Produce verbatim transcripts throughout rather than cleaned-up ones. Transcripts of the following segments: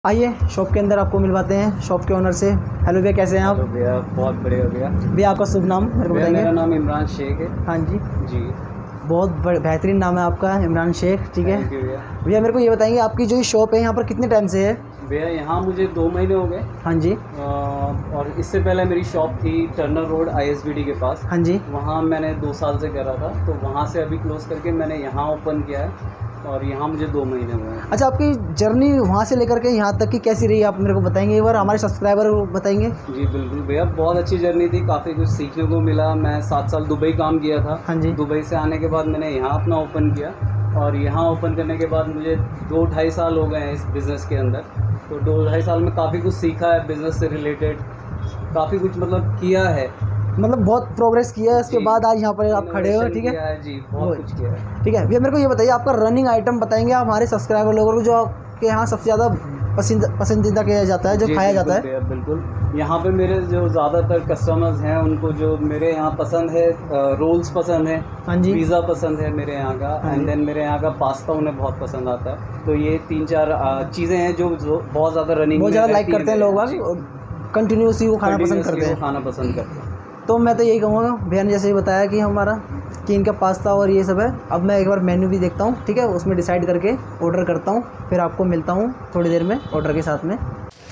आइए शॉप के अंदर आपको मिलवाते हैं शॉप के ओनर से। हेलो भैया, कैसे हैं आप? भैया बहुत बढ़िया भैया। भैया आपका शुभ नाम मेरे को बताएंगे? मेरा नाम इमरान शेख है। हाँ जी जी, बहुत बेहतरीन नाम है आपका, इमरान शेख। ठीक है भैया। भैया मेरे को ये बताएंगे आपकी जो शॉप है यहाँ पर कितने टाइम से है? भैया यहाँ मुझे दो महीने हो गए। हाँ जी। आ, और इससे पहले मेरी शॉप थी Turner Road I S B D के पास। हाँ जी। वहाँ मैंने दो साल से करा था, तो वहाँ से अभी क्लोज़ करके मैंने यहाँ ओपन किया है और यहाँ मुझे दो महीने हुए हैं। अच्छा, आपकी जर्नी वहाँ से लेकर के यहाँ तक की कैसी रही, आप मेरे को बताएंगे एक बार, हमारे सब्सक्राइबर बताएंगे? जी बिल्कुल भैया, बहुत अच्छी जर्नी थी, काफ़ी कुछ सीखने को मिला। मैं सात साल दुबई काम किया था। हाँ जी। दुबई से आने के बाद मैंने यहाँ अपना ओपन किया और यहाँ ओपन करने के बाद मुझे दो ढाई साल हो गए हैं इस बिज़नेस के अंदर। तो दो ढाई साल में काफ़ी कुछ सीखा है बिज़नेस से रिलेटेड, काफ़ी कुछ मतलब किया है, मतलब बहुत प्रोग्रेस किया है। उसके बाद आज यहाँ पर आप खड़े हो। ठीक है जी, बहुत कुछ किया है। ठीक है भैया, मेरे को ये बताइए आपका रनिंग आइटम बताएंगे आप हमारे सब्सक्राइबर लोगों को, जो आपके यहाँ सबसे ज़्यादा पसंद पसंदीदा किया जाता है, जो खाया जाता है? बिल्कुल, यहाँ पे मेरे जो ज़्यादातर कस्टमर्स हैं उनको जो मेरे यहाँ पसंद है, रोल्स पसंद है। हाँ जी। पिज़्ज़ा पसंद है मेरे यहाँ का। एंड देन मेरे यहाँ का पास्ता उन्हें बहुत पसंद आता है। तो ये तीन चार चीज़ें हैं जो, जो बहुत ज़्यादा रनिंग बहुत ज़्यादा लाइक करते हैं लोग, कंटिन्यूसली वो खाना पसंद करते हैं खाना पसंद करते हैं। तो मैं तो यही कहूँगा, भैया ने जैसे ही बताया कि हमारा कि इनका पास्ता और ये सब है। अब मैं एक बार मेन्यू भी देखता हूँ, ठीक है, उसमें डिसाइड करके ऑर्डर करता हूँ, फिर आपको मिलता हूँ थोड़ी देर में ऑर्डर के साथ में।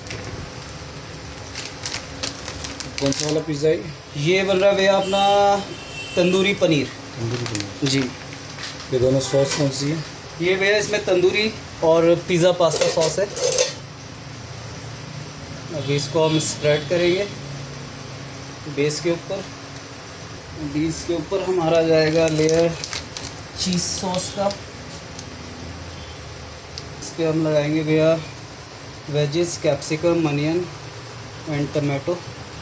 कौन सा वाला पिज़्ज़ा है? ये बन रहा है भैया अपना तंदूरी पनीर। तंदूरी पनीर जी। ये दोनों सॉस कौन सी है? ये भैया इसमें तंदूरी और पिज़्ज़ा पास्ता सॉस है। अभी इसको हम स्प्रेड करेंगे बेस के ऊपर। बेस के ऊपर हमारा जाएगा लेयर चीज़ सॉस का। इस पर हम लगाएंगे भैया veggies, capsicum, onion and tomato.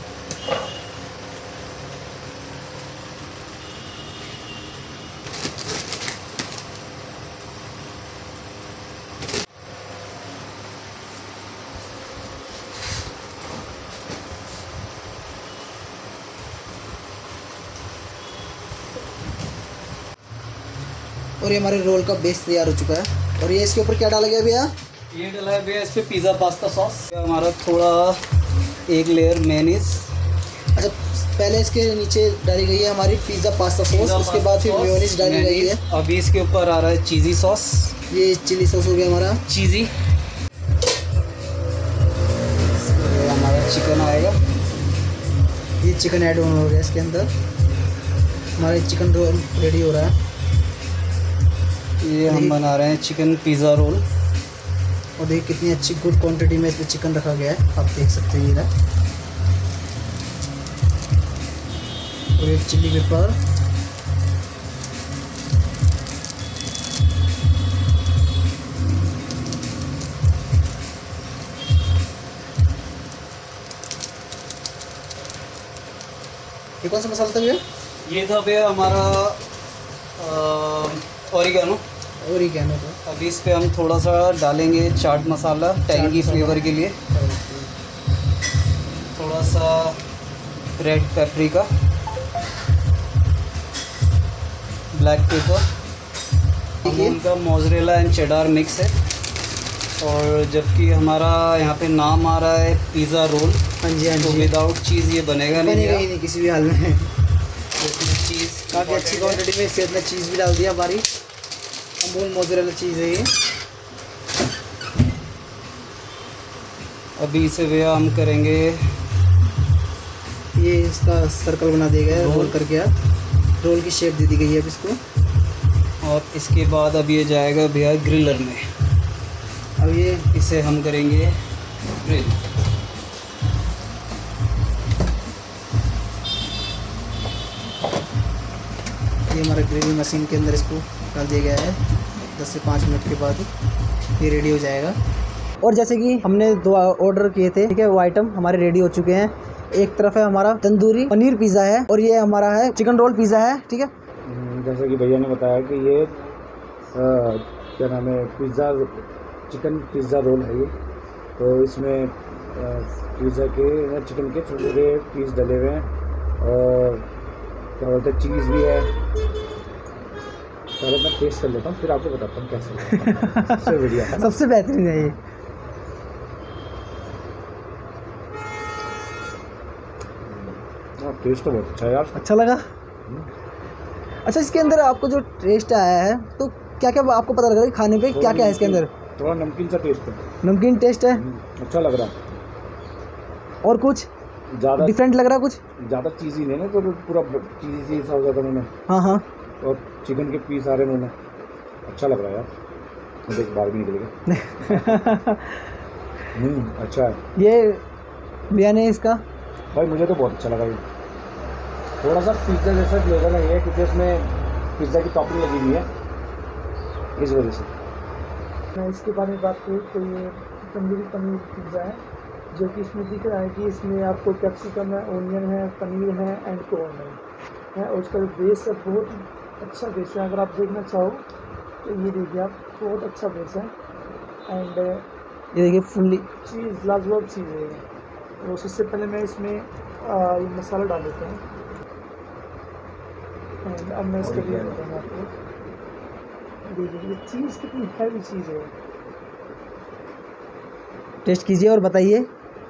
और ये हमारे रोल का बेस तैयार हो चुका है। और ये इसके ऊपर क्या डाला गया भैया? ये डाला है भैया इस पर पिज़्ज़ा पास्ता सॉस। हमारा थोड़ा एक लेयर मेयोनीज। अच्छा, पहले इसके नीचे डाली गई है हमारी पिज़्ज़ा पास्ता सॉस, उसके बाद फिर मेयोनीज डाली गई है। अभी इसके ऊपर आ रहा है चीज़ी सॉस। ये चिली सॉस हो गया हमारा चीज़ी। हमारा चिकन आएगा, ये चिकन ऐड हो गया इसके अंदर। हमारा चिकन रोल रेडी हो रहा है। ये हम बना रहे हैं चिकन पिज़्ज़ा रोल। और देखिए कितनी अच्छी गुड क्वांटिटी में इसमें चिकन रखा गया है, आप देख सकते हैं ये। और एक चिल्ली पेपर, ये कौन सा मसाला था भैया? ये था भैया हमारा ओरिगानो। ओरिगानो का। अभी इस पे हम थोड़ा सा डालेंगे चाट मसाला टैंगी फ्लेवर के लिए। थोड़ा सा red paprika, black pepper, Amul का मोज़रेला एंड चेडार मिक्स है। और जबकि हमारा यहाँ पे नाम आ रहा है पिज़्ज़ा रोल। हाँ जी हाँ जी। तो विदाउट चीज़ ये बनेगा नहीं, बनेगा ही नहीं किसी भी हाल में। चीज़ काफ़ी अच्छी क्वांटिटी में इसके अंदर चीज़ भी डाल दिया हमारी, अमूल मोज़रेला चीज़ है ये। अभी इसे भैया हम करेंगे, ये इसका सर्कल बना दिया गया है, रोल करके आप रोल की शेप दे दी गई है अब इसको। और इसके बाद अब ये जाएगा भैया ग्रिलर में। अब ये इसे हम करेंगे ग्रिल। ये हमारा ग्रेवी मशीन के अंदर इसको डाल दिया गया है। दस से पाँच मिनट के बाद ये रेडी हो जाएगा। और जैसे कि हमने दो ऑर्डर किए थे, ठीक है, वो आइटम हमारे रेडी हो चुके हैं। एक तरफ है हमारा तंदूरी पनीर पिज़्ज़ा है और ये हमारा है चिकन रोल पिज़्ज़ा है। ठीक है, जैसे कि भैया ने बताया कि ये आ, क्या नाम है, पिज़्ज़ा चिकन पिज़्ज़ा रोल है ये। तो इसमें पिज़्ज़ा के चिकन के छोटे छोटे पीस डले हुए हैं और क्या बोलते हैं चीज़ भी है। पहले मैं टेस्ट कर लेता हूँ फिर आपको बताता हूँ कैसे सबसे बढ़िया है, सबसे बेहतरीन है ये। हाँ, टेस्ट तो बहुत अच्छा है यार। अच्छा लगा। अच्छा, इसके अंदर आपको जो टेस्ट आया है तो क्या क्या आपको पता लग रहा है खाने पे, क्या क्या है इसके अंदर? थोड़ा नमकीन सा टेस्ट है। नमकीन टेस्ट है, अच्छा लग रहा है। और कुछ ज़्यादा डिफरेंट लग रहा है? कुछ ज़्यादा चीज़ी नहीं ना, तो पूरा चीज़ी चीज़ सा हो जाता मुँह में। हाँ हाँ, और चिकन के पीस आ रहे मुँह में, अच्छा लग रहा है यार। मुझे एक बार भी निकल गया। हम्म, अच्छा है ये बिरयानी इसका। भाई, मुझे तो बहुत अच्छा लगा ये। थोड़ा सा पिज़्ज़ा जैसा फ्लेवर है ये, क्योंकि इसमें पिज़्ज़ा की टॉपिंग लगी हुई है, इस वजह से। मैं इसके बारे में बात करूँ तो ये तंदूरी पनीर पिज़्ज़ा है, जो कि इसमें दिख रहा है कि इसमें आपको कैप्सिकम है, ओनियन है, पनीर है एंड कॉर्न है, है और उसका जो बेस है बहुत अच्छा बेस है। अगर आप देखना चाहो तो ये देखिए आप, बहुत अच्छा बेस है। एंड ये देखिए फुल्ली चीज़ लाजवाब चीज़ है ये। तो सबसे पहले मैं इसमें आ, ये मसाला डाल देता हूँ। एंड अब मैं इसका भी बताऊँगा आपको। देखिए ये चीज़ कितनी हैवी चीज़ है। टेस्ट कीजिए और बताइए।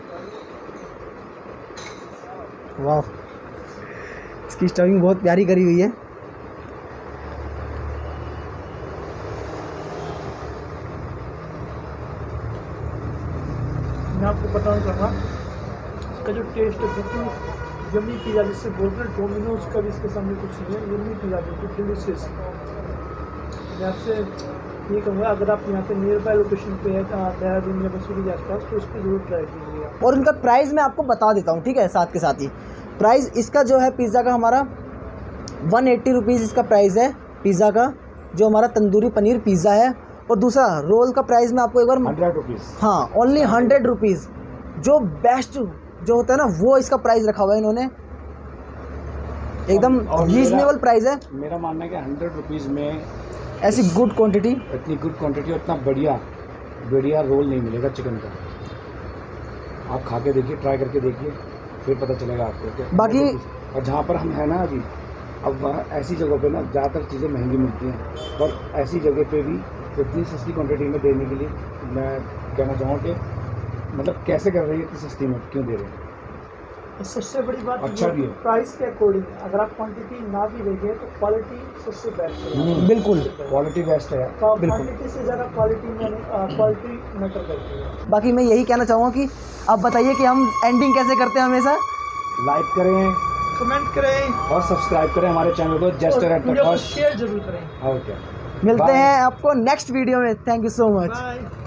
वाह, इसकी स्टफिंग बहुत प्यारी करी हुई है। मैं आपको बताना चाहूँगा इसका जो टेस्ट है बिल्कुल यम्मी पिज़्ज़ा जिससे बोलते हैं, डोमिनोज का भी इसके सामने कुछ नहीं है। यम्मी पिज़्ज़ा बिल्कुल डिलीशियस। मैं आपसे ये कहूँगा, अगर आप यहाँ पे नियर बाय लोकेशन पे है देहरादून या मसूरी के आसपास, तो उस पर ज़रूर ट्राई कीजिएगा। और इनका प्राइस मैं आपको बता देता हूँ, ठीक है, साथ के साथ ही। प्राइस इसका जो है पिज़्ज़ा का हमारा वन एट्टी रुपीज़ इसका प्राइस है पिज़्ज़ा का, जो हमारा तंदूरी पनीर पिज़्ज़ा है। और दूसरा रोल का प्राइस मैं आपको एक बार हंड्रेड रुपीज़ हाँ, ओनली हंड्रेड रुपीज़। जो बेस्ट जो होता है ना, वो इसका प्राइस रखा हुआ है इन्होंने, एकदम रीजनेबल प्राइस है। मेरा मानना है कि हंड्रेड रुपीज़ में ऐसी गुड क्वांटिटी, इतनी गुड क्वांटिटी और इतना बढ़िया बढ़िया रोल नहीं मिलेगा चिकन का। आप खा के देखिए, ट्राई करके देखिए, फिर पता चलेगा आपको कि बाकी और जहाँ पर हम हैं ना अभी, अब वहाँ ऐसी जगहों पे ना ज़्यादातर चीज़ें महंगी मिलती हैं, पर ऐसी जगह पे भी इतनी सस्ती क्वांटिटी में देने के लिए मैं कहना चाहूँगा कि मतलब कैसे कर रही है, इतनी सस्ती में क्यों दे रहे हैं। सबसे बड़ी बात अच्छा भी है। प्राइस के अकॉर्डिंग अगर आप क्वांटिटी ना भी देंगे तो क्वालिटी सबसे बेस्ट है। बिल्कुल क्वालिटी बेस्ट है। क्वांटिटी से ज़्यादा क्वालिटी में क्वालिटी मैटर करती है। बाकी मैं यही कहना चाहूँगा कि आप बताइए कि हम एंडिंग कैसे करते हैं हमेशा। लाइक करें, कमेंट करें और सब्सक्राइब करें हमारे चैनल को, just at the first. Share जरूर करें। ओके, मिलते हैं आपको नेक्स्ट वीडियो में। Thank you so much. Bye.